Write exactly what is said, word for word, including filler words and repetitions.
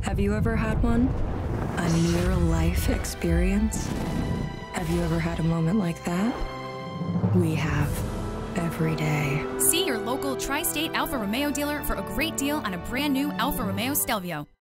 Have you ever had one? A near-life experience? Have you ever had a moment like that? We have. Every day. See your local Tri-State Alfa Romeo dealer for a great deal on a brand new Alfa Romeo Stelvio.